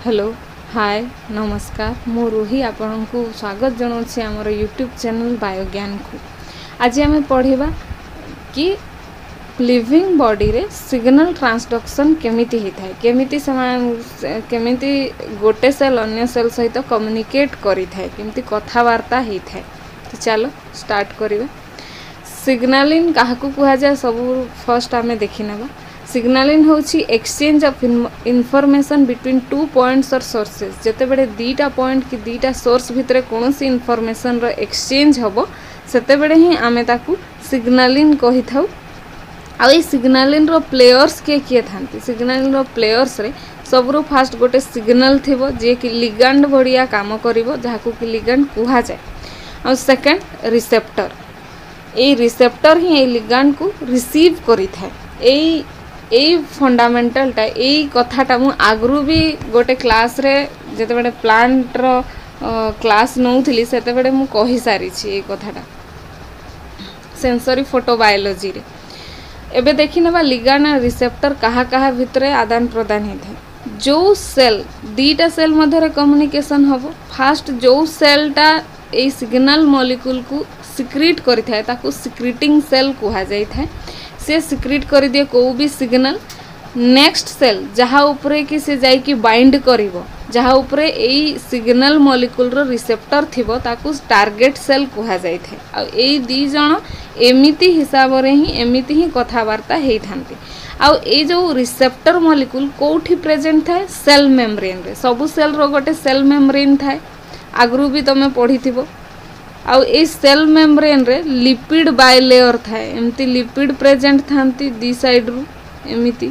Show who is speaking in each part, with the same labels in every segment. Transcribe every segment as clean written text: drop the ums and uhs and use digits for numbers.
Speaker 1: Hello hi नमस्कार मु रूही आपण को स्वागत जनाऊँगी आमर यूट्यूब चैनल बायोज्ञान को। आज आम पढ़ा कि लिविंग बॉडी रे सिग्नल ट्रांसडक्शन केमिति होता है, केमिति गोटे सेल अन्य सेल सहित कम्युनिकेट करि थाए, केमिति कथावार्ता होता है। तो चलो स्टार्ट करिबा। सिग्नलिंग काहाकू कहा जाए सब फर्स्ट आमे देखि नेबा। सिग्नलिंग होची exchange of information between two points और सोर्सेस। जते बड़े दीटा पॉइंट कि दीटा सोर्स भितरे कोनोसी इनफॉरमेशन रो एक्सचेंज हबो सेते बड़े ही आमे ताकू सिग्नलिंग कहि थाउ। आ ए सिग्नलिंग रो प्लेयर्स के थांती। सिग्नलिंग रो प्लेयर्स रे सबरु फास्ट गोटे सिग्नल थिबो जे कि लिगैंड भड़िया काम करिवो जाहाकू कि लिगैंड कुहा जाय। आ सेकंड रिसेप्टर। ए रिसेप्टर ही ए लिगैंड को रिसीव करि थाए। ए फंडामेंटलटा ए कथाटा मु आगरू भी गोटे क्लास रे जते बड़े प्लांट रो क्लास नौथिली सेते बड़े मु कहि सारी छी ए कथाटा सेंसरी फोटोबायोलॉजी रे। एबे देखि नेबा लिगैंड और रिसेप्टर कहा भितरे आदान प्रदान होता। जो सेल दीटा सेल मध्य कम्युनिकेशन हबो। फास्ट जो सेलटा ए सिग्नल मॉलिक्यूल को सिक्रीट करि थाए ताकू सिक्रीटिंग सेल कुहा जाई थाए। से सिक्रीट कर दिए को भी सिग्नल नेक्स्ट सेल जहाँ उपरे कि से जाई कि बाइंड करिवो, जहाँ उपरे एई सिग्नल मॉलिक्यूल रो रिसेप्टर थिबो ताकू टारगेट सेल कुहा जाई थे। आ एई दी जण एमिति हिसाब रे ही एमिति ही कथावार्ता हेई थांती। आ ए जो रिसेप्टर मॉलिक्यूल कोठी प्रेजेंट थाए सेल मेम्ब्रेन रे। सबु सेल रो गोटे सेल मेम्ब्रेन थाए, आगरू भी तमे पढ़ी थिबो। आउ ए सेल मेम्ब्रेन रे लिपिड बायलेयर थाए, एमती लिपिड प्रेजेंट थांती दी साइड रु एमिति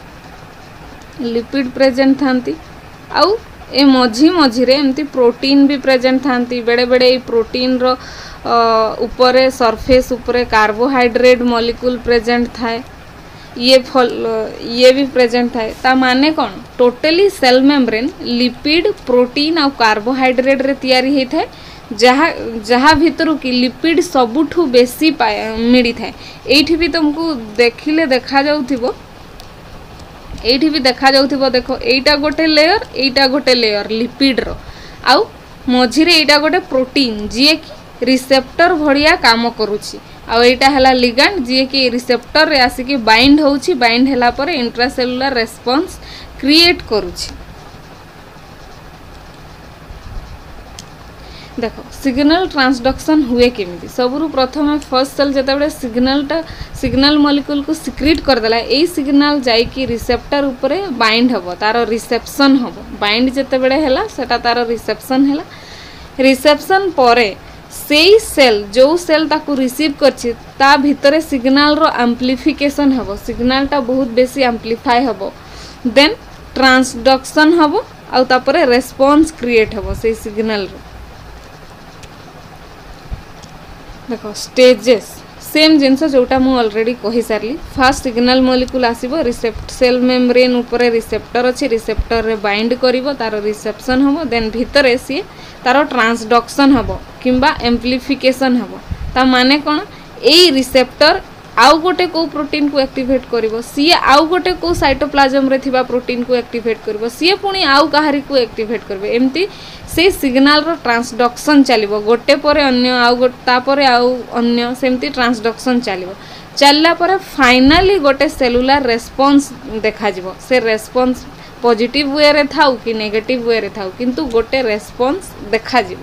Speaker 1: लिपिड प्रेजेंट थांती। आउ ए मझी मझी रे एमती प्रोटीन भी प्रेजेंट थांती। बेड़े बेड़े ए प्रोटीन रो ऊपरे सरफेस ऊपरे कार्बोहाइड्रेट मॉलिक्यूल प्रेजेंट थाए। ये भी प्रेजेंट थाए। ता माने कोन totally cell membrane lipid protein और कार्बोहाइड्रेट रे तैयारी हे थाए। जहाँ भितर कि लिपिड सबुठू बेसी मिली थाए। एठी भी तुमको देखिले देखा जाउथिबो, एठी भी देखा जाउथिबो। देखो एटा गोटे लेयर लिपिड रो, आउ मझिरे एटा गोटे प्रोटीन जे कि रिसेप्टर भड़िया काम करूची। आउ एटा हला लिगैंड जे कि रिसेप्टर रे आसी कि बाइंड होउची। बाइंड हला पर इंट्रासेलुलर रेस्पॉन्स क्रिएट करूची। देखो सिग्नल ट्रांसडक्शन हुए केमिति। सबरु प्रथम फर्स्ट सेल जते बड़े सिग्नल मॉलिक्यूल को सिक्रीट कर देला। ए सिग्नल जाई कि रिसेप्टर ऊपरे बाइंड हबो, तारो रिसेप्शन हबो। बाइंड जते बड़े हला सेटा तारो रिसेप्शन हला। रिसेप्शन परे सेई सेल जो सेल ताकू रिसीव करछि ता भितरे सिग्नल रो एम्प्लीफिकेशन हबो। सिग्नलटा बहुत बेसी एम्प्लीफाई हबो। देन ट्रांसडक्शन हबो आ तापरे रेस्पॉन्स क्रिएट हबो सेई सिग्नल रो। देखो स्टेजेस सेम जिनस जोटा मु ऑलरेडी कहि सारली। फास्ट सिग्नल मॉलिक्यूल आसीबो रिसेप्ट सेल मेम्ब्रेन ऊपर रिसेप्टर अछि। रिसेप्टर रे बाइंड करिवो, तारो रिसेप्शन हबो। देन भितरे सी तारो ट्रांसडक्शन हबो किंबा एम्प्लीफिकेशन हबो। ता माने कोन एई रिसेप्टर आउ गोटे को प्रोटीन को एक्टिवेट करिवो, सी आउ गोटे को साइटोप्लाज्म रे थिबा प्रोटीन को एक्टिवेट करिवो, सी पुणी आउ काहारी को एक्टिवेट करबे। एमती से सिग्नल रो ट्रांसडक्शन चलिवो। गोटे परे अन्य आउ गोटे तापरे आउ अन्य सेमती ट्रांसडक्शन चलिवो। चलला परे फाइनली गोटे सेलुलर रेस्पॉन्स देखा जिवो। से रेस्पॉन्स पॉजिटिव वे रे थाउ कि नेगेटिव वे रे थाउ किंतु गोटे रेस्पॉन्स देखा जिवो।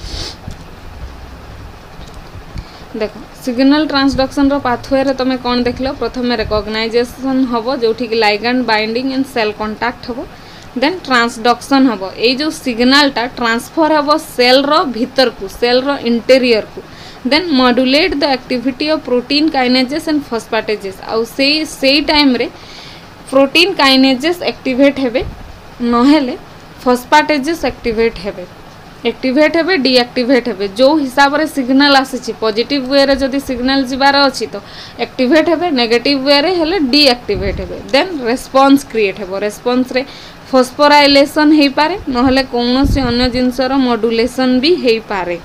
Speaker 1: देखो सिग्नल ट्रांसडक्शन रो पाथवे रे तमे कोन देखलो। प्रथमे रिकॉग्नाइजेशन हबो जोठी कि ligand binding and cell contact हबो। देन ट्रांसडक्शन हबो। ए जो सिग्नल टा ट्रांसफर हबो सेल रो भीतर को, सेल रो इंटीरियर को। Then modulate the activity of protein kinases and phosphatases. आउ सेई टाइम रे प्रोटीन काइनेजेस एक्टिवेट हेबे, नहेले फॉस्फेटेजेस एक्टिवेट हेबे डीएक्टिवेट हेबे। जो हिसाब रे सिग्नल आसी पॉजिटिव वे रे जदी सिग्नल जिबार अछि तो एक्टिवेट हेबे, नेगेटिव वे रे हेले डीएक्टिवेट हेबे। देन रेस्पॉन्स क्रिएट हेबो। रेस्पॉन्स रे फॉस्फोराइलेशन हेई पारे, नहले कोनोसी अन्य जिंसर मॉड्यूलेशन भी हेई पारे।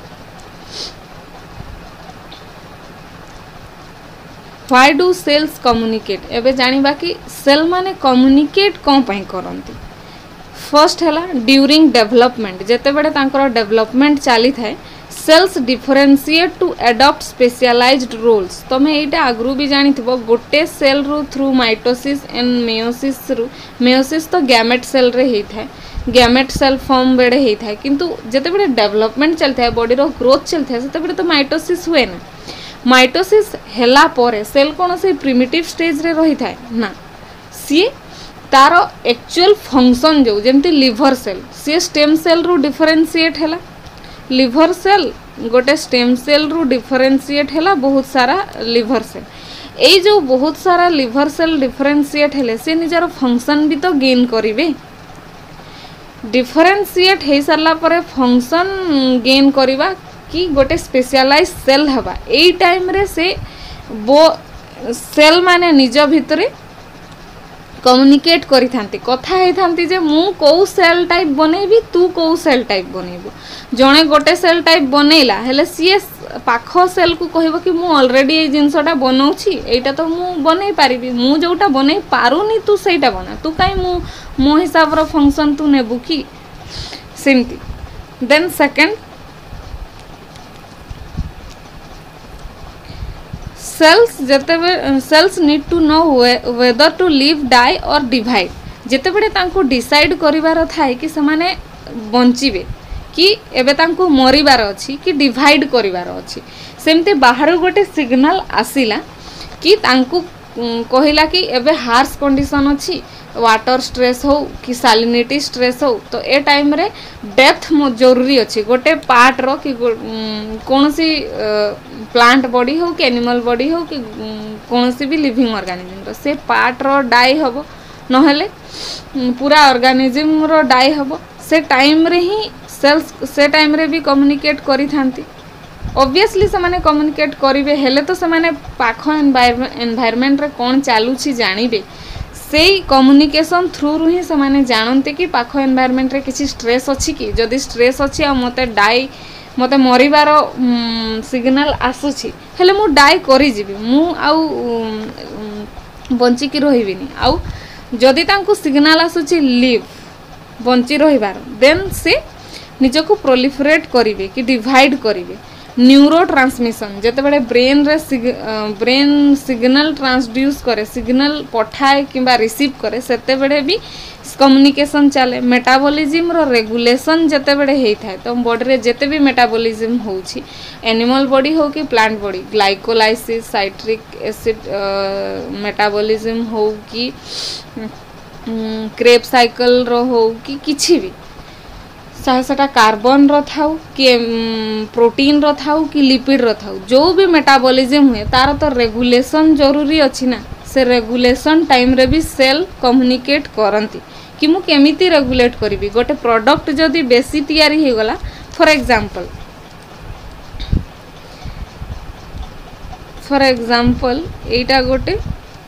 Speaker 1: Why do cells communicate. एबे जानिबा कि सेल माने कम्युनिकेट कोन पई करंती। फर्स्ट है ड्यूरिंग डेवलपमेंट जेते बड़े तांकर डेवलपमेंट चली थाए cells differentiate to adopt specialised roles तुम यहाँ आगु भी जानी गोटे सेल रु थ्रू माइटोसिस एंड मेयोसिस तो गैमेट सेल रे ही थाए गैमेट सेल फॉर्म बेड़े ही थाए किंतु जेते बड़े डेवलपमेंट चलता है बॉडी रो ग्रोथ चलता है सेते बड़े तो माइटोसिस हुए ना माइटोसिस हेला परे सेल कौन से प्रिमिटिव स्टेज रे रही थाए ना सी तार एक्चुअल फंक्शन जो जमती लिवर सेल सी स्टेम सेल रु डिफरेंशिएट हैला लिवर सेल गोटे स्टेम सेल रु डिफरेंशिएट हैला बहुत सारा लिवर सेल ए जो बहुत सारा लिवर सेल डिफरेंशिएट हेले से निजार फंक्शन भी तो गेन करिवे डिफरेंशिएट हे सारला परे फंक्शन गेन करिवा कि गोटे स्पेशलाइज सेल हवा ए टाइम रे से बो सेल माने निज भितरे कम्युनिकेट करी थांती कथा हे थांती जे मु को सेल टाइप बनेबी तू को सेल टाइप बनेबो जणे गोटे सेल टाइप बनेला हेले सी पाख सेल को कहबो कि मु ऑलरेडी ए जिंसटा बनौछि एटा तो मु बनै पारिबी मु जोटा बनै पारुनी तू सेटा बना तू काई मो हिसाब रो फंक्शन तू नेबु की सिमती then second cells need to know whether to live die और डिवाइड जेते बड़े तांको डिसाइड करिवार थाए कि समाने बंचिबे कि एबे तांको मरिबार अछि कि डिवाइड करिवार अछि सेमते बाहर गोटे सिग्नल आसिला कि तांको कहिला कि एबे हार्श कंडीशन अछि वाटर स्ट्रेस हो कि सालिनिटी स्ट्रेस हो तो ए टाइम रे डेप्थ जरूरी अच्छी गोटे पार्ट रो कि कौन सी प्लांट बॉडी हो कि एनिमल बॉडी हो कि कौन सी भी लिविंग ऑर्गेनिज्म रो से पार्ट रो डाई हबो नहेले पूरा ऑर्गेनिज्म रो डाई हबो से टाइम रे ही सेल्स से टाइम रे भी कम्युनिकेट करी थांती ऑब्वियसली से माने कम्युनिकेट करिवे हेले तो से माने पाखो एनवायरनमेंट रे कोन चालुछि जानिबे से कम्युनिकेशन थ्रू रु ही से माने जानते कि पाखो एनवायरनमेंट रे किछि स्ट्रेस अछि कि जदि स्ट्रेस अछि आ मते डाई मते मरिबार सिग्नल आसुछि हेले मु डाई करि जिबि मु आउ बंची कि रहिबिनी आउ जदि तांको सिग्नल आसुछि लिव बंची रहिबार देन से निजको प्रोलिफरेट करिवे कि डिवाइड करिवे न्यूरो ट्रांसमिशन जेते बड़े ब्रेन रे ब्रेन सिग्नल ट्रांसड्यूस करे सिग्नल पठाए किंबा रिसीव करे सेते बड़े भी कम्युनिकेशन चले मेटाबॉलिज्म रो रेगुलेशन जेते बड़े हेई थाए तो बॉडी रे जेते भी मेटाबॉलिज्म होउछि एनिमल बॉडी हो कि plant body glycolysis citric acid metabolism हो कि क्रेब साइकिल रो हो कि किछि भी साटा कार्बन रो थाउ कि प्रोटीन रो थाउ कि लिपिड रो थाउ जो भी मेटाबॉलिज्म हुए तार तो रेगुलेशन जरूरी अछि ना से रेगुलेशन टाइम रे भी सेल कम्युनिकेट करंती कि मु केमिति रेगुलेट करबी गोटे प्रोडक्ट जदी बेसी तयारी हे गला फॉर एग्जांपल एटा गोटे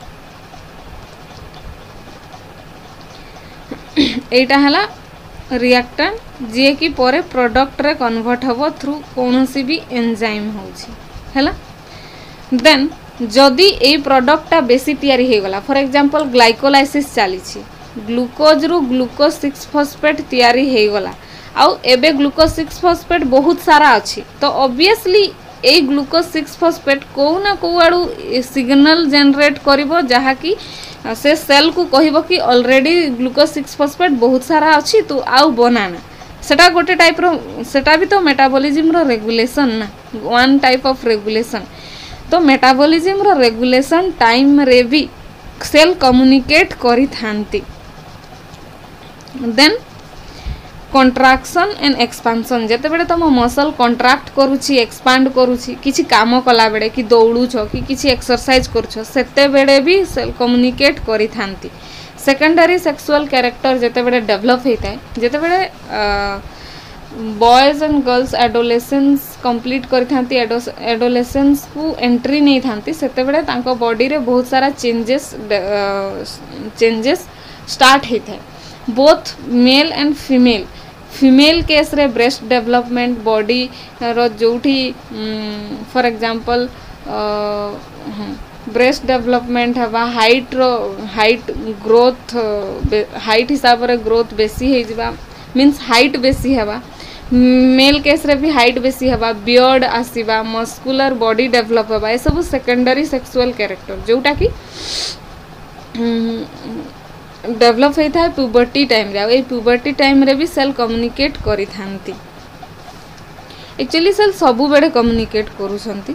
Speaker 1: एटा हला रिएक्टेंट जे कि परे प्रोडक्ट रे कन्वर्ट हबो थ्रू कोनोसी भी एंजाइम होउछि हैला देन जदि ए प्रोडक्ट ता बेसी तयारी हे गला फॉर एग्जांपल ग्लाइकोलाइसिस चाली छी ग्लूकोज रु ग्लूकोज 6 फॉस्फेट तयारी हे गला आउ एबे ग्लूकोज 6 फॉस्फेट बहुत सारा अछि तो ऑब्वियसली ए ग्लूकोज 6 फॉस्फेट को ना को आडू सिग्नल जनरेट करिवो जहा कि से सेल को कहबो कि ऑलरेडी ग्लूकोज 6 फॉस्फेट बहुत सारा अछि तो आउ बनाना सेटा गोटे टाइप रो सेटा भी तो मेटाबॉलिज्म रो रेगुलेशन ना वन टाइप ऑफ रेगुलेशन तो मेटाबॉलिज्म रो रेगुलेशन टाइम रे भी सेल कम्युनिकेट करी थांती देन कंट्राक्शन एंड एक्सपांशन जेते बेले तुम मसल कंट्राक्ट करूची एक्सपांड करूची किछि काम कला बेले कि दौड़ू छ कि किछि एक्सरसाइज करू सेते बेले भी सेल कम्युनिकेट करी थांती सेकेंडरी सेक्सुअल कैरेक्टर जेते बेले डेवलप हेता है जेते बेले boys and girls adolescence complete करी थांती एडोलेसेंस को एंट्री नहीं थांती सेते बेले तांको बॉडी रे बहुत सारा चेंजेस स्टार्ट हेता है both male and female case रे ब्रेस्ट डेवलपमेंट बॉडी रो जोठी फॉर एग्जांपल ब्रेस्ट डेवलपमेंट हवा हाइट ग्रोथ हाइट हिसाब रे ग्रोथ बेसी हे जिबा मीन्स हाइट बेसी हवा मेल केस रे भी हाइट बेसी हवा बियर्ड आसीबा मस्कुलर बॉडी डेवलप हवा ए सब सेकेंडरी सेक्सुअल कैरेक्टर जोटा कि डेवलप होता है प्यूबर्टी टाइम रे ए प्यूबर्टी टाइम रे भी सेल कम्युनिकेट करि थांती एक्चुअली सेल सबु बेडे कम्युनिकेट करूछंती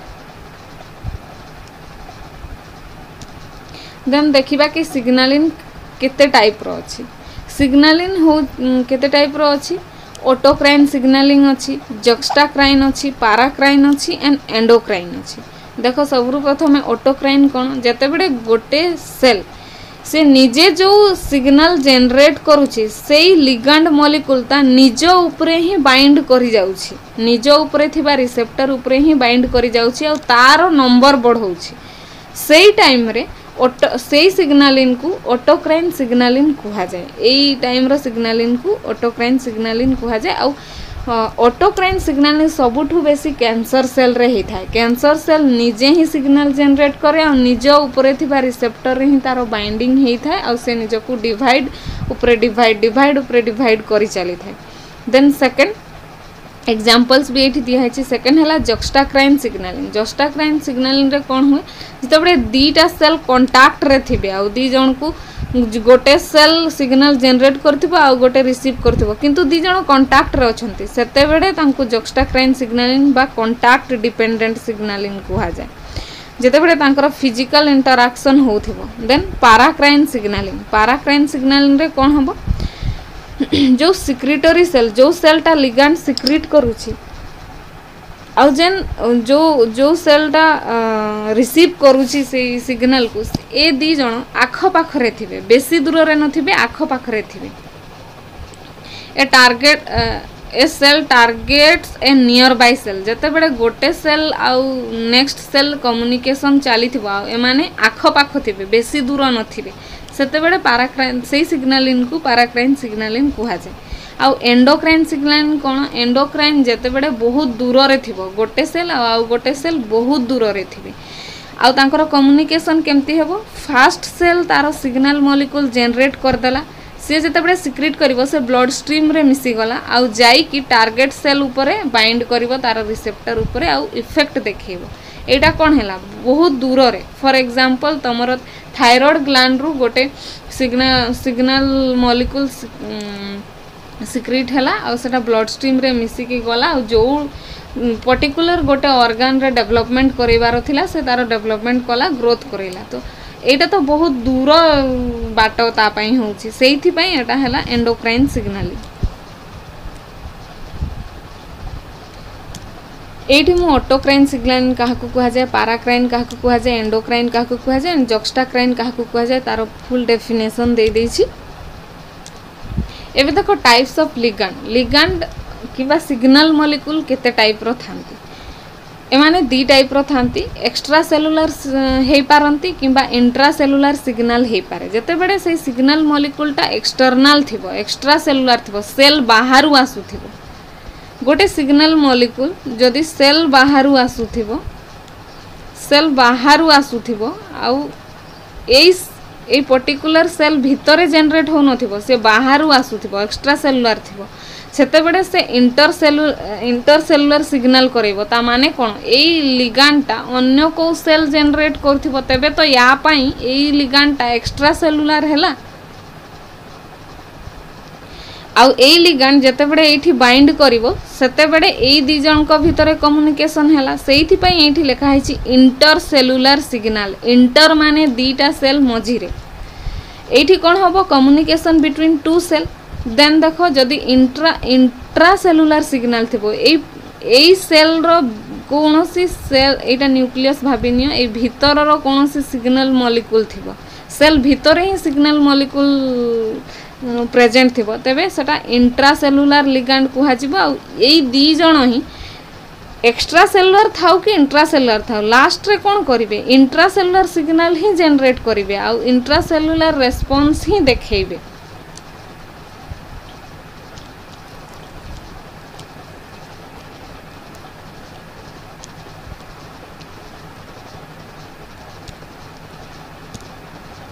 Speaker 1: देन देखिबा कि सिग्नलिन केते टाइप रो अछि सिग्नलिन हो केते टाइप रो अछि ऑटोक्राइन सिग्नलिंग अछि जक्स्टाक्राइन अछि पाराक्राइन अछि एंड एंडोक्राइन अछि देखो सबरु प्रथमे ऑटोक्राइन कोन जते बेडे गोटे सेल से निजे जो सिग्नल जनरेट करूची सेई लिगैंड मॉलिक्यूल ता निज ऊपरे ही बाइंड करि जाउची निज ऊपरे थिबा रिसेप्टर ऊपरे ही बाइंड करि जाउची आ तारो नंबर बढ़ौची सेई टाइम रे सेई सिग्नलिन को ऑटोक्राइन सिग्नलिन कुहा जाए एई टाइम रो सिग्नलिन को ऑटोक्राइन सिग्नलिन कुहा जाए आ ऑटोक्राइन सिग्नलिन सबुठु बेसी कैंसर सेल रे ही थाए कैंसर सेल निजे ही सिग्नल जनरेट करे आ निज ऊपरे थिबा रिसेप्टर रे ही तारो बाइंडिंग हेई थाए आ से निज को डिवाइड ऊपरे डिवाइड ऊपरे डिवाइड करि चली थाए देन सेकंड एग्जांपल्स भी एठी दिया है सेकंड हला जक्स्टाक्राइन सिग्नलिंग रे कोन हुए जतबे दीटा सेल कांटेक्ट रे थिबे आ दी जण को गोटे सेल सिग्नल जनरेट करथिबो आ गोटे रिसीव करथिबो किंतु दी जण कांटेक्ट रे अछंती सेते बेडे तांको जक्स्टाक्राइन सिग्नलिंग बा कांटेक्ट डिपेंडेंट सिग्नलिंग कुहा जाय जते बेडे तांकर फिजिकल इंटरैक्शन होथिबो देन पाराक्राइन सिग्नलिंग रे कोन हबो जो सिक्रेटरी सेल जो सेलटा लिगैंड सिक्रीट करूची आ जेन जो सेलटा रिसीव करूची से सिग्नल को ए दी जण आख पाखरे थिबे बेसी दूर रे नथिबे आख पाखरे थिबे ए टारगेट ए सेल टारगेट्स ए नियर बाय सेल जते बेडे गोटे सेल आ नेक्स्ट सेल कम्युनिकेशन चली थिबा ए माने आख पाख थिबे बेसी दूर नथिबे सेते बेडे पाराक्राइन से सिग्नलिन को पाराक्राइन सिग्नलिन कुहा जाय आ एंडोक्राइन सिग्नलिन कोन एंडोक्राइन जते बेडे बहुत दूर रे थिबो गोटे सेल आ गोटे सेल बहुत दूर रे थिबे आ तांकर कम्युनिकेशन केमती हेबो फास्ट सेल तारो सिग्नल मॉलिक्यूल जनरेट कर देला से जते बेडे सिक्रीट करबो से ब्लड स्ट्रीम रे मिसी गला आ जाई कि टारगेट सेल ऊपरे बाइंड करबो तारो रिसेप्टर ऊपरे आ इफेक्ट देखैबो एटा कोन हैला बहुत दूर रे फॉर एग्जांपल तमरो थायराइड ग्लैंड रु गोटे सिग्नल मॉलिक्यूल सिक्रीट हैला आ सेटा ब्लड स्ट्रीम रे मिसी के गला आ जो पर्टिकुलर गोटे ऑर्गन रे डेवलपमेंट करिवार थिला से तारो डेवलपमेंट कला ग्रोथ करेला तो एटा तो बहुत दूर बाटो ता पई होउची सेइथि पई एटा हैला एंडोक्राइन सिग्नलिंग एठी मु ऑटोक्राइन सिग्नलिंग काहाकू कुहा जाय पाराक्राइन काहाकू कुहा जाय एंडोक्राइन काहाकू कुहा जाय जक्स्टाक्राइन काहाकू कुहा जाय तारो फुल डेफिनेशन दे देछि एबे देखो टाइप्स ऑफ लिगैंड किबा सिग्नल मॉलिक्यूल केते टाइप रो थांती एमाने दी टाइप रो थांती एक्स्ट्रा सेलुलर हे पारंती किबा इंट्रा सेलुलर सिग्नल हे पारे जते बेडे से सिग्नल मॉलिक्यूल टा एक्सटर्नल थिबो एक्स्ट्रा सेलुलर थिबो सेल बाहरु आसुथिबो गोटे सिग्नल मॉलिक्यूल जदि सेल बाहरु आसुथिबो आउ ए पर्टिकुलर सेल भितरे जनरेट हो नथिबो से बाहरु आसुथिबो एक्स्ट्रा सेलुलर थिबो सेते बेडे से इंटरसेलुलर सिग्नल करैबो ता माने कोन एई लिगैंड ता अन्य को सेल जनरेट करथिबो तबे तो या पई एई लिगैंड ता एक्स्ट्रा सेलुलर हैला आउ एई लिगैंड जते बेडे एठी बाइंड करिवो सेते बेडे एई दी जन को भितरे कम्युनिकेशन हैला सेइथि पई एठी लेखा हैछि इंटरसेलुलर सिग्नल इंटर माने दीटा सेल मझी रे एठी कोन होबो communication between two cell then देखो जदि इंट्रासेलुलर सिग्नल थिबो एई सेल रो कोनोसी सेल एटा न्यूक्लियस भाबिनियो ए भितर रो कोनोसी सिग्नल मॉलिक्यूल थिबो सेल भितरे ही सिग्नल मॉलिक्यूल प्रेजेंट थिबो तबे सेटा इंट्रासेलुलर लिगैंड कुहा जिवो आ एई दी जण ही एक्स्ट्रा सेलुलर थाउ कि इंट्रासेलुलर थाउ लास्ट रे कोन करिवे इंट्रासेलुलर सिग्नल ही जनरेट करिवे आ इंट्रासेलुलर रेस्पॉन्स ही देखैबे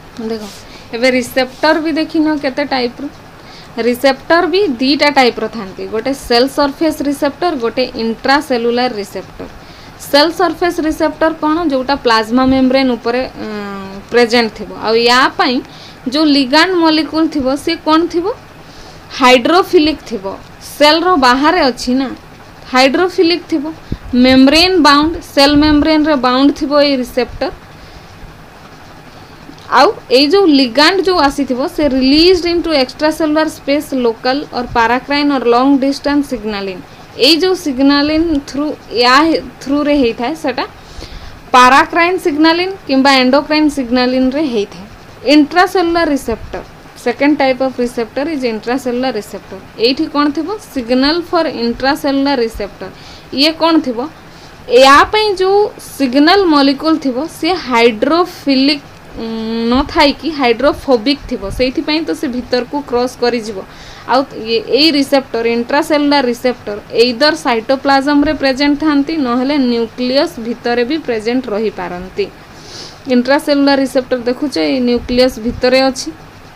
Speaker 1: देख एबे रिसेप्टर भी देखिन केते टाइप रो रिसेप्टर भी दीटा टाइप रो थांती गोटे सेल सरफेस रिसेप्टर गोटे intracellular receptor cell surface receptor कौन जोटा प्लाज्मा मेम्ब्रेन ऊपर प्रेजेंट थिबो आ या पई जो लिगांड मॉलिक्यूल थिबो से कौन थिबो हाइड्रोफिलिक थिबो सेल रो बाहर अछि ना हाइड्रोफिलिक थिबो मेम्ब्रेन बाउंड सेल मेम्ब्रेन रे बाउंड थिबो ए रिसेप्टर आउ ए जो लिगांड जो आसी थिबो से released into extracellular space local और पैराक्राइन और लॉन्ग डिस्टेंस सिग्नलिंग ए जो सिग्नलिंग थ्रू रे हेई थाए सेटा पैराक्राइन सिग्नलिंग किंबा एंडोक्राइन सिग्नलिंग रे हेई थाए intracellular receptor second type of receptor is intracellular receptor एठी कोन थिबो सिग्नल फॉर इंट्रासेलुलर रिसेप्टर ये कोन थिबो या पई जो सिग्नल मॉलिक्यूल थिबो से हाइड्रोफिलिक न थाई कि हाइड्रोफोबिक थिबो सेठी पई तो से भीतर को क्रॉस करि जिवो आउ ए receptor intracellular receptor either cytoplasm रे प्रेजेंट थांती नहले न्यूक्लियस भीतर भी प्रेजेंट रही पारंती इंट्रासेलुलर रिसेप्टर देखुछ ए न्यूक्लियस भीतर अछि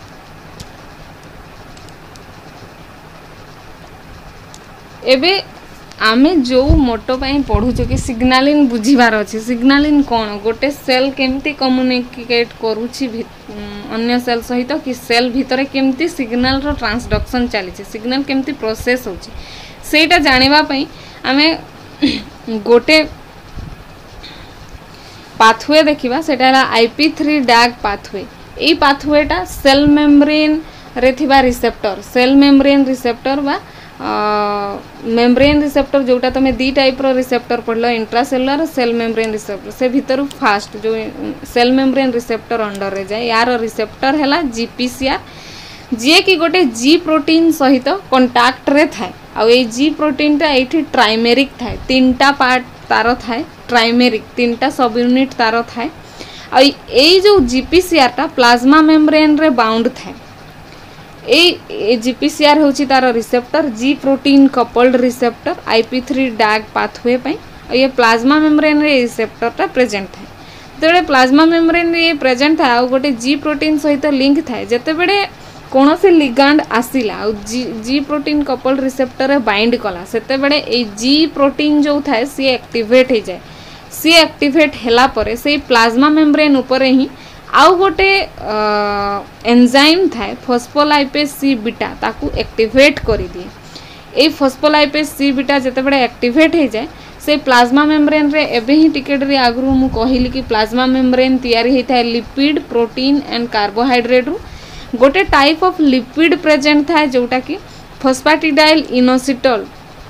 Speaker 1: एबे आमे जो मोटो पाई पढ़ुछ कि सिग्नलिंग बुझीबार अछि सिग्नलिंग कोन गोटे सेल केमती कम्युनिकेट करूछि अन्य सेल सहित कि सेल भीतर केमती सिग्नल रो ट्रांसडक्शन चली सिग्नल केमती प्रोसेस होछि सेटा जानिबा पई आमे गोटे पाथवे देखिबा सेटा है IP3 डैग पाथवे ए पाथवेटा सेल मेम्ब्रेन रे थिबा रिसेप्टर सेल मेम्ब्रेन रिसेप्टर बा मेम्ब्रेन रिसेप्टर जोटा तुम दी टाइप रो रिसेप्टर पढ़ल इंट्रासेलुलर सेल मेम्ब्रेन रिसेप्टर से भीतर फास्ट जो सेल मेम्ब्रेन रिसेप्टर अंडर रे जाए यार रिसेप्टर हैला GPCR जे कि गोटे जी प्रोटीन सहित कांटेक्ट रे थाए आ ए जी प्रोटीन टा एठी ट्राइमेरिक थाए तीनटा पार्ट तार थाए ट्राइमेरिक तीनटा सब यूनिट तार थाए आ ए जो GPCR टा प्लाज्मा मेम्ब्रेन रे बाउंड थाए ए GPCR होची तार receptor G protein coupled receptor IP3 DAG pathway पई ये प्लाज्मा मेम्ब्रेन रे रिसेप्टर ता प्रेजेंट थाए जेते प्लाज्मा मेम्ब्रेन रे प्रेजेंट था आ गोटे जी प्रोटीन सहित लिंक थाए जेते बेडे कोनोसे लिगांड आसिला आ जी प्रोटीन कपल्ड रिसेप्टर रे बाइंड कला सेते बेडे ए जी प्रोटीन जो थाए सी एक्टिवेट हे जाए सी एक्टिवेट हैला परे से प्लाज्मा मेम्ब्रेन ऊपर ही आउ गोटे एंजाइम थाए फॉस्फोलाइपेज सी बीटा ताकू एक्टिवेट करी दिए ए फॉस्फोलाइपेज सी बीटा जते बडे एक्टिवेट हे जाए से प्लाज्मा मेम्ब्रेन रे एबे ही टिकेट रे आगरु मु कहिली कि प्लाज्मा मेम्ब्रेन तयारी हे थाए लिपिड प्रोटीन एंड कार्बोहाइड्रेट रु गोटे टाइप ऑफ लिपिड प्रेजेंट थाए जोटा कि फॉस्फेटिडाइल इनोसिटोल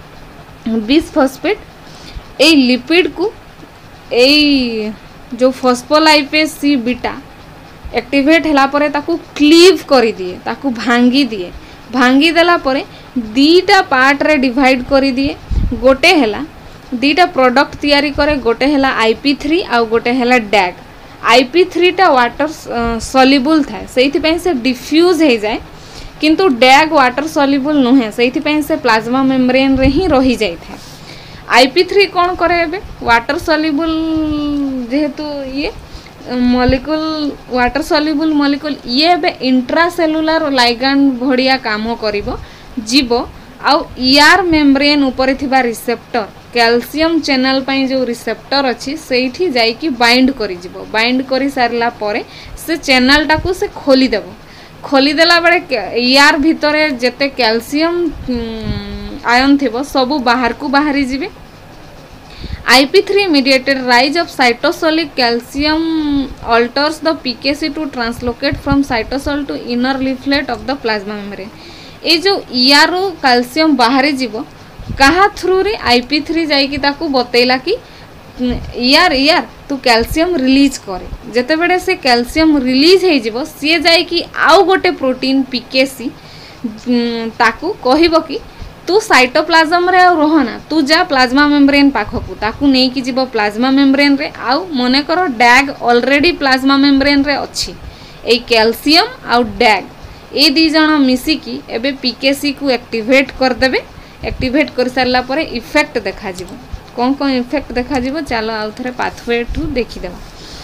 Speaker 1: बिसफॉस्फेट ए लिपिड को ए जो फॉस्फोलाइपेज सी बीटा एक्टिवेट हैला परे ताकू क्लीव करी दिए ताकू भांगी देला परे दीटा पार्ट रे डिवाइड करी दिए गोटे हैला दीटा प्रोडक्ट तयारी करे गोटे हैला IP3 आ गोटे हैला डैग IP3 टा वाटर सॉल्युबल थाए सेहिति पई से डिफ्यूज हे जाए किंतु डैग वाटर सॉल्युबल नहे सेहिति पई से प्लाज्मा मेम्ब्रेन रे ही रही जाय थाए IP3 कौन करे एबे वाटर सॉल्युबल जेहेतु ये मॉलिक्यूल वाटर सॉल्युबल मॉलिक्यूल ये एबे इंट्रासेलुलर लाइगैंड भड़िया काम करिवो जीवो आउ ईआर मेम्ब्रेन ऊपर थिबा रिसेप्टर कैल्शियम चैनल पई जो रिसेप्टर अछि सेठी जाई कि बाइंड करि जीवो बाइंड करि सारला परे से चैनल टाकू से खोली देबो खोली देला बडे ईआर भितरे जते कैल्शियम आयन थिबो सबु बाहर को बाहरी जिवे IP3 mediated rise of cytosolic calcium alters the PKC to translocate from cytosol to inner leaflet of the plasma membrane ए जो ERO कैल्शियम बाहरी जीवो कहा थ्रू रे IP3 जाई कि ताकू बतैला कि यार तू कैल्शियम रिलीज करे जते बेडे से कैल्शियम रिलीज हे जीवो से जाई कि आउ गोटे प्रोटीन PKC ताकू कहिबो कि तू साइटोप्लाज्म रे रहना तू जा प्लाज्मा मेम्ब्रेन पाखकू ताकू नहीं कि जीवो प्लाज्मा मेम्ब्रेन रे आउ मने करो डैग ऑलरेडी प्लाज्मा मेम्ब्रेन रे अछि ए कैल्शियम आउ डैग ए दी जण मिसी कि एबे PKC को एक्टिवेट कर देबे एक्टिवेट कर सारला परे इफेक्ट देखा जीवो कौन कौन इफेक्ट देखा जीवो चलो आउ थरे पाथवे ठू देखि देबा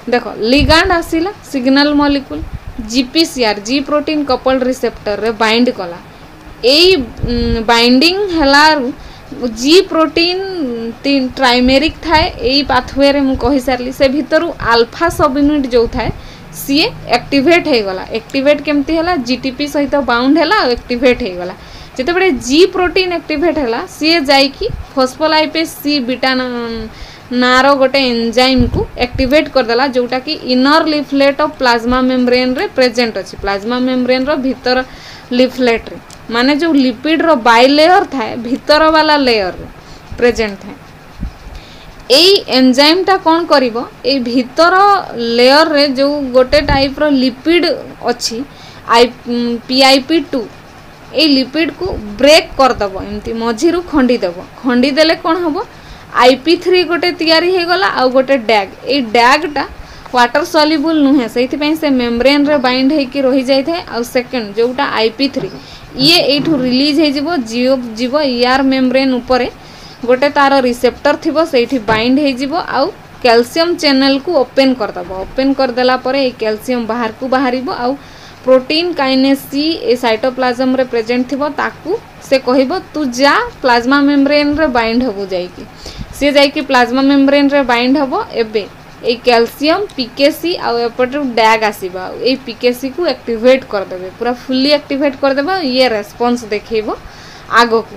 Speaker 1: देख लिगांड आसिला signal molecule GPCR G protein coupled receptor रे बाइंड कला एई बाइंडिंग हलारु जी प्रोटीन तीन ट्राइमेरिक थाए एई पाथवे रे मु कहि सारली से भितरु अल्फा सब यूनिट जो थाए सी एक्टिवेट हो गला एक्टिवेट केमती हला जीटीपी सहित बाउंड हला एक्टिवेट हो गला जेते बडे जी प्रोटीन एक्टिवेट हला सी जाई कि फॉस्फोलाइपेज सी बीटा नारो गोटे एंजाइम को एक्टिवेट कर देला जोटा कि inner leaflet of plasma membrane रे प्रेजेंट अछि प्लाज्मा मेम्ब्रेन रो भीतर लिफलेट रे माने जो लिपिड रो बाइलेयर थाए भीतर वाला लेयर रे प्रेजेंट थाए एई एंजाइम टा कोन करिवो ए भीतर लेयर रे जो गोटे टाइप रो लिपिड अछि PIP2 ए लिपिड को ब्रेक कर दबो एमती मझिरु खंडी दबो खंडी देले कोन हबो IP3 गोटे तैयारी हे गला आ गोटे डैग ए डैग टा वाटर सॉल्युबल नुहे सेति पई से मेम्ब्रेन रे बाइंड हे कि रहि जाय थे आ सेकंड जोटा IP3 ये एठू रिलीज हे जिवो जीव ER मेम्ब्रेन ऊपरे गोटे तार रिसेप्टर थिबो सेठी बाइंड हे जिवो आ कैल्शियम चैनल को ओपन कर दबो ओपन कर देला परे ए कैल्शियम बाहर को बाहरिबो आ प्रोटीन काइनेस सी ए साइटोप्लाज्म रे प्रेजेंट थिबो ताकू से कहिबो तू जा प्लाज्मा मेम्ब्रेन रे बाइंड होबो जाई कि से जाई कि प्लाज्मा मेम्ब्रेन रे बाइंड होबो एबे ए कैल्शियम पीकेसी आ एपटे डैग आसीबा ए पीकेसी को एक्टिवेट कर देबे पूरा फुल्ली एक्टिवेट कर देबा ये रेस्पॉन्स देखैबो आगो को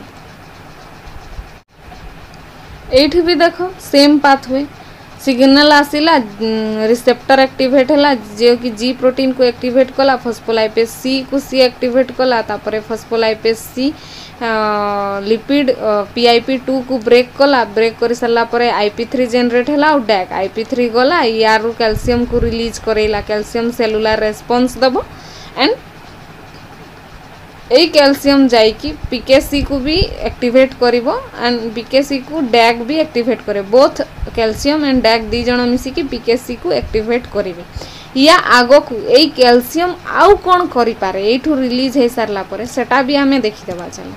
Speaker 1: एठी भी देखो सेम पाथवे सिग्नल आसिला रिसेप्टर एक्टिवेट हला जो कि जी प्रोटीन को एक्टिवेट कला फॉस्फोलाइपेज सी को सी एक्टिवेट कला तापरे फॉस्फोलाइपेज सी लिपिड PIP2 को ब्रेक कला ब्रेक कर सारा परे IP3 जनरेट हला और डैक IP3 गला यार कैल्शियम को रिलीज करेला कैल्शियम सेलुलर रेस्पॉन्स दबो एंड ए कैल्शियम जाई कि पीकेसी को भी एक्टिवेट करिवो एंड पीकेसी को डैग भी एक्टिवेट करे बोथ कैल्शियम एंड डैग दी जण मिसी कि पीकेसी को एक्टिवेट करिवे या आगो को ए कैल्शियम आउ कोन करि पारे एठू रिलीज हे सारला परे सेटा भी हमें देखि देबा चलो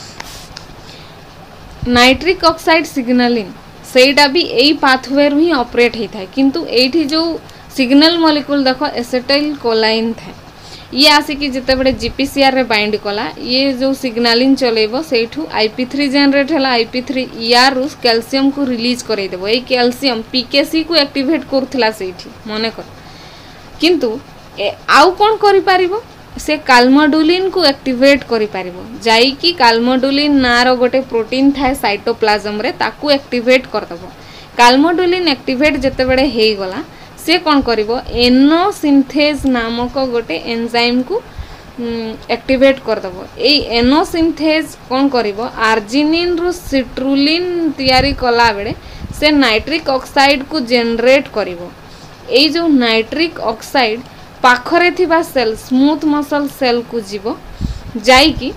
Speaker 1: नाइट्रिक ऑक्साइड सिग्नलिंग सेटा भी एई पाथवे रु ही ऑपरेट हे थाए किंतु एठी जो सिग्नल मॉलिक्यूल देखो एसिटाइल कोलाइन था ये आसिकी जिते बड़े जीपीसीआर रे बाइंड कला ये जो सिग्नलिंग चलेबो सेठू IP3 जनरेट हला IP3 ER रु कैल्शियम को रिलीज करे देबो ए कैल्शियम पीकेसी को एक्टिवेट करथला सेठी मने कर किंतु आउ कोन करि पारिबो से काल्मोडुलिन को एक्टिवेट करि पारिबो जाई कि काल्मोडुलिन नारो गोटे प्रोटीन थाए साइटोप्लाज्म रे ताकू एक्टिवेट कर दबो काल्मोडुलिन एक्टिवेट जते बड़े हेई गला से कौन करिवो एनो सिंथेज नामक गोटे एंजाइम को एक्टिवेट कर दबो ए एनो सिंथेज कौन करिवो आर्जिनिन रु सिट्रुलिन तैयारी कला बेले से नाइट्रिक ऑक्साइड को जनरेट करिवो ए जो नाइट्रिक ऑक्साइड पाखरे थिबा सेल स्मूथ मसल सेल को जीवो जाई कि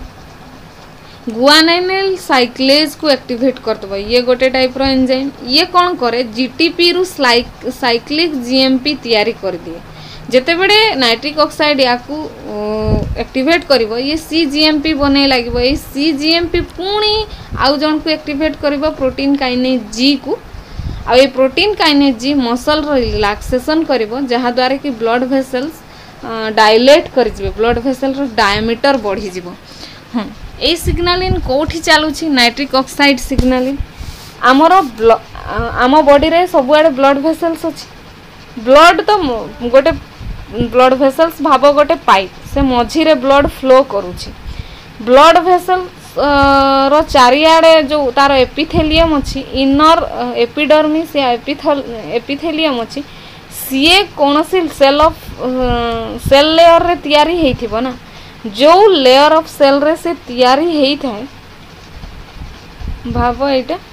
Speaker 1: गुआनाइनिल साइक्लेज को एक्टिवेट कर दबो ये गोटे टाइप रो एंजाइम ये कौन करे जीटीपी रु साइक्लिक जीएमपी तैयारी कर दिए जेते बड़े नाइट्रिक ऑक्साइड या को एक्टिवेट करिवो ये सीजीएमपी बने लागिवो ए सीजीएमपी पुणी आउ जन को एक्टिवेट करिवो प्रोटीन काइनेज जी को आ ये प्रोटीन काइनेज जी मसल रो रिलैक्सेशन करिवो जहा द्वारा कि ब्लड वेसल्स डायलेट कर जिवो ब्लड वेसल रो डायमीटर बढ़ी जिवो हां ए सिग्नलिन कोठी चालुछि नाइट्रिक ऑक्साइड सिग्नलिन आमर आम बॉडी रे सबुआडे ब्लड वेसल्स अछि ब्लड तो गोटे ब्लड वेसल्स भाव गोटे पाइप से मझी रे ब्लड फ्लो करूछि ब्लड वेसल रो चारियाडे जो तार एपिथेलियम अछि इनर एपिडर्मिस या एपिथेलियम अछि सीए कोनोसी सेल ऑफ सेल लेयर रे तैयारी हेइथिबो ना जो लेयर ऑफ सेल रे से तैयारी हेई थाए भाव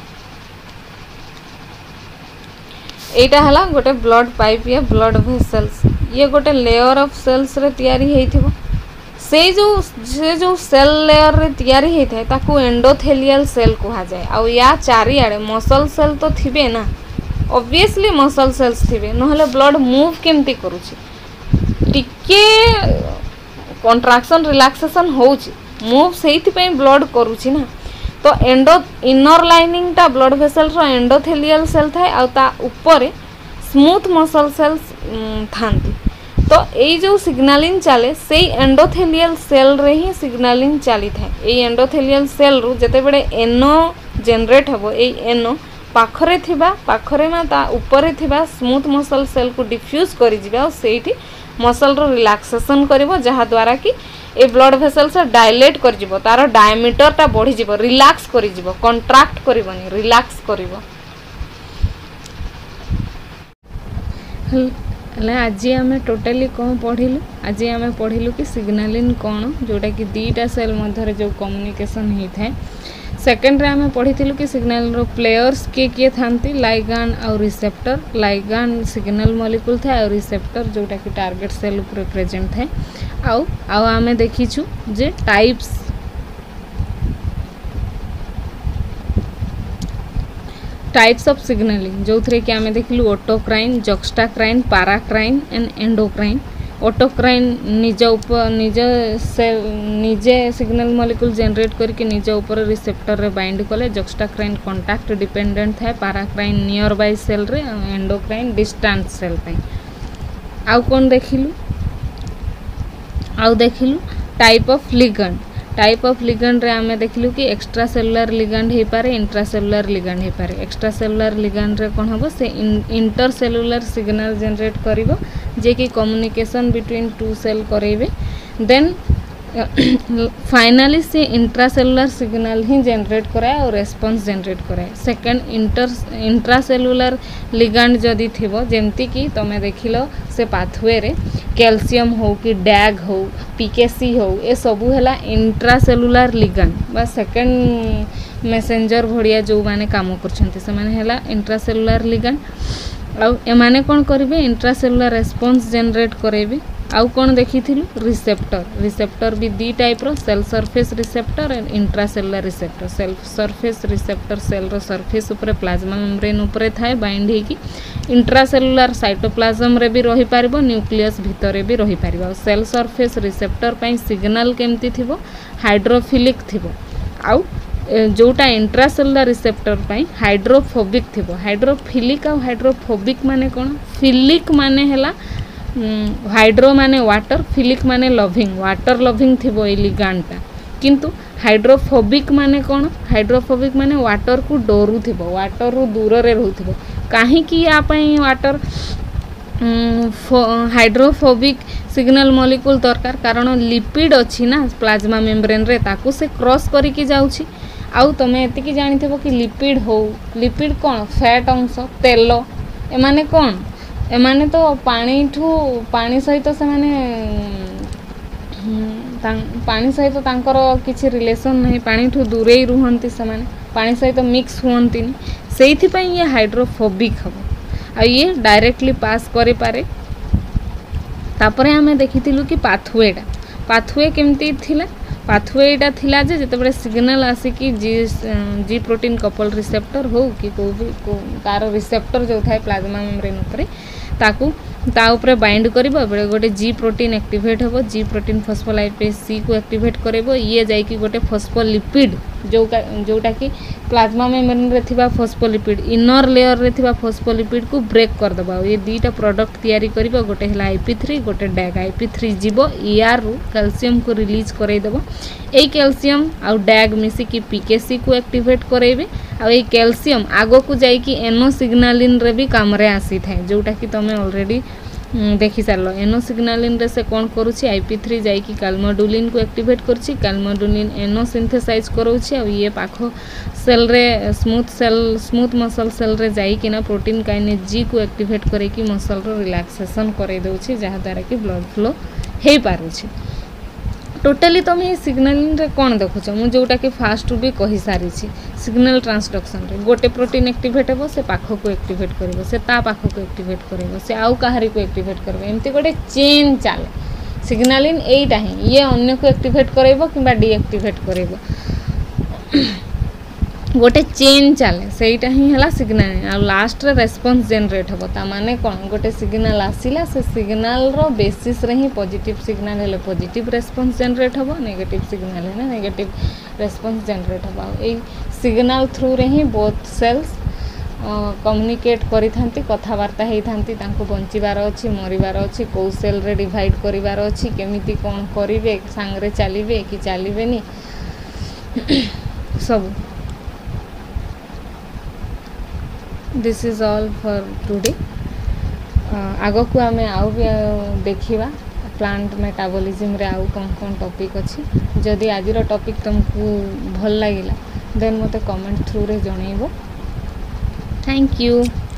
Speaker 1: एटा हला गोटे ब्लड पाइप या ब्लड वेसल्स ये गोटे लेयर ऑफ सेल्स रे तैयारी हेई थिबो से जो सेल लेयर रे तैयारी हेई थाए ताकू एंडोथेलियल सेल कहा जाए आ या चारियाडे मसल सेल तो थिबे ना ऑब्वियसली मसल सेल्स थिबे नहले ब्लड मूव केमती करूची टिके कंट्राक्शन रिलैक्सेशन होउची मूव सेइथि पई ब्लड करूची ना तो एंडो इनर लाइनिंग टा ब्लड वेसल रो एंडोथेलियल सेल थाए आ ता ऊपर स्मूथ मसल सेल्स थांती। तो यही जो सिग्नालिंग चले से एंडोथेलियल सेल रे ही सिग्नालिंग चली था। ये एंडोथेलियल सेल रु जते बड़े एनो जनरेट हबो ए एनो पाखरे ना ता ऊपर थिबा स्मूथ मसल सेल को डिफ्यूज करि जिबा और सेठी मसल रो रिलैक्सेशन करिवो जहा द्वारा कि ए ब्लड वेसल से डायलेट कर जिवो तार डायमीटर ता बढ़ी जिवो रिलैक्स करि जिवो कंट्रैक्ट करिवोनी रिलैक्स करिवो। हेले आज आम टोटाली कौन पढ़िलु आज आम पढ़िलु कि सिग्नालिन कौन जोटा कि दीटा सेल मध्य जो कम्युनिकेशन होता है। सेकेंड रे आम पढ़ी कि सिग्नल रो प्लेयर्स किए थांती लाइगान और रिसेप्टर। लाइगान सिग्नल मॉलिक्यूल था और रिसेप्टर जोटा कि टारगेट सेल ऊपर प्रेजेंट था। आउ आम देखीछु जे टाइप्स ऑफ सिग्नलिंग जो थे कि आम देखिलु autocrine juxtacrine paracrine and endocrine. Autocrine निजे सिग्नल मॉलिक्यूल जनरेट करके निज ऊपर रिसेप्टर रे बाइंड कले। जक्स्टाक्राइन कांटेक्ट डिपेंडेंट था। पाराक्राइन नियर बाय सेल रे एंडोक्राइन डिस्टेंट सेल पे। आउ कौन देखिलु type of ligand. Type of ligand रे आमे देखिलु कि एक्स्ट्रा सेलुलर लिगेंड हे पारे इंट्रा सेलुलर लिगेंड हे पारे। एक्स्ट्रा सेलुलर लिगेंड रे कोन हबो से इंटर सेलुलर सिग्नल जनरेट करिवो जे कि कम्युनिकेशन बिटवीन टू सेल करेबे। देन फाइनली से इंट्रा सेलुलर सिग्नल ही जनरेट कराए और रेस्पॉन्स जनरेट कराए। सेकंड इंट्रा सेलुलर लिगेंड जदि थिबो जेमती कि तमे देखिलो से पाथवे रे कैल्शियम हो कि डैग हो पीकेसी हो ए सबू है इंट्रा सेलुलर लिगेंड बा सेकेंड मेसेंजर भड़िया जो माने काम करछन्ती से माने हैला इंट्रा सेलुलर लिगेंड। आउ एमाने कोन करिवे इंट्रा सेलुलर रेस्पॉन्स जनरेट करेबे। आउ कोन देखिथिलु रिसेप्टर। रिसेप्टर भी दी टाइप रो cell surface receptor and intracellular receptor. Cell surface रिसेप्टर सेल रो सरफेस ऊपर प्लाज्मा मेम्ब्रेन ऊपर थाए बाइंड हेकी इंट्रा सेलुलर साइटोप्लाज्म रे भी रही पारिबो न्यूक्लियस भितरे भी रही पारिबो। सेल सरफेस रिसेप्टर पई सिग्नल केमती थिबो हाइड्रोफिलिक थिबो। आउ जोटा इंट्रा सेलुलर रिसेप्टर पई हाइड्रोफोबिक थिबो। हाइड्रोफिलिक आ हाइड्रोफोबिक माने कोन फिलिक माने हैला हाइड्रो माने वाटर फिलिक माने लविंग वाटर लविंग थिबो ए लिगेंडटा। किंतु हाइड्रोफोबिक माने कोन हाइड्रोफोबिक माने वाटर को डरू थिबो वाटर रु दूर रे रहउथिबो। काहे कि या पई वाटर हाइड्रोफोबिक सिग्नल मॉलिक्यूल दरकार कारण लिपिड अछि ना प्लाज्मा मेम्ब्रेन रे ताकू से क्रॉस करी कि जाउछि। आउ तमे एति कि जानिथिबो कि लिपिड कोन फैट अंश तेल एमाने कोन एमाने तो पानी सहित से माने पानी सहित तांकर किछि रिलेशन नहीं पानी ठू दूरे ही रुहंती से माने पानी सहित मिक्स हुअंती सेइथि पई ये हाइड्रोफोबिक हबो। आ ये डायरेक्टली पास करे पारे। तापरे हमें देखिथिलु कि पाथवे केमती थिला। पाथवेटा थिला जे जते बड़े सिग्नल आसी कि जी प्रोटीन कपल रिसेप्टर हो कि तार रिसेप्टर जो थाए प्लाज्मा मेम्ब्रेन ऊपर ताकू ता ऊपर बाइंड करिवो बेले गोटे जी प्रोटीन एक्टिवेट होबो। जी प्रोटीन फॉस्फोलाइपेज सी को एक्टिवेट करेबो। ये जाई कि गोटे फॉस्फोलिपिड जोटा कि प्लाज्मा मेम्ब्रेन रे थिबा फॉस्फोलिपिड इनर लेयर रे थिबा फॉस्फोलिपिड को ब्रेक कर दबा। ये दीटा प्रोडक्ट तैयारी करिवो गोटे हला IP3 गोटे डैग। IP3 जीवो ER रु कैल्शियम को रिलीज करे देबो। ए कैल्शियम आ डैग मिसी कि पीकेसी को एक्टिवेट करेबे। आ ए कैल्शियम आगो को जाई कि एनो सिग्नलिन रे भी काम रे आसी थाए जोटा कि तमे ऑलरेडी देखि सारलो। एनो सिग्नलिन रे से कोन करूछि IP3 जाई कि कैल्मोडुलिन को एक्टिवेट करछि। कैल्मोडुलिन एनो सिंथेसाइज करूछि आ ये पाखो सेल रे स्मूथ मसल सेल रे जाई कि ना प्रोटीन काइनेज जी को एक्टिवेट करे कि मसल रो रिलैक्सेशन करे दोछि जहा द्वारा कि ब्लड फ्लो हे पारुछि। टोटाली तुम ये सिग्नलिंग रे कौन देखुच मु जोटा कि फास्ट भी कहि सारी सिग्नल ट्रांसडक्शन रे गोटे प्रोटीन एक्टिवेट हेबो से पाखो को एक्टिवेट करिवो से ता पाखो को एक्टिवेट करिवो से आउ काहारी को एक्टिवेट करबो एमती गोटे चेन चले सिग्नलिंग एटा ही ये अन्य को एक्टिवेट करइबो किबा डीएक्टिवेट करइबो गोटे चेन चले सेटा ही हला सिग्नल आ लास्ट रे रेस्पॉन्स जनरेट होबो ता माने कोन गोटे सिग्नल आसीला से सिग्नल रो बेसिस रे ही पॉजिटिव सिग्नल हेले पॉजिटिव रेस्पॉन्स जनरेट होबो नेगेटिव सिग्नल है ना नेगेटिव रेस्पॉन्स जनरेट होबो ए सिग्नल थ्रू रे ही बोथ सेल्स कम्युनिकेट करिथांती कथबार्ता होइथांती तांको बंचिबार अछि मरिबार अछि कोउ सेल रे डिवाइड करिबार अछि केमिति कोन करिवे सांगरे चलिबे कि चलिबेनी सब this is all for today आगो को आमे आउ भी देखिबा प्लांट मेटाबॉलिज्म रे आउ कोन टॉपिक अछि जदि आजिर टॉपिक तुमको भल लागिला देन मते कमेंट थ्रू रे जणैबो थैंक यू।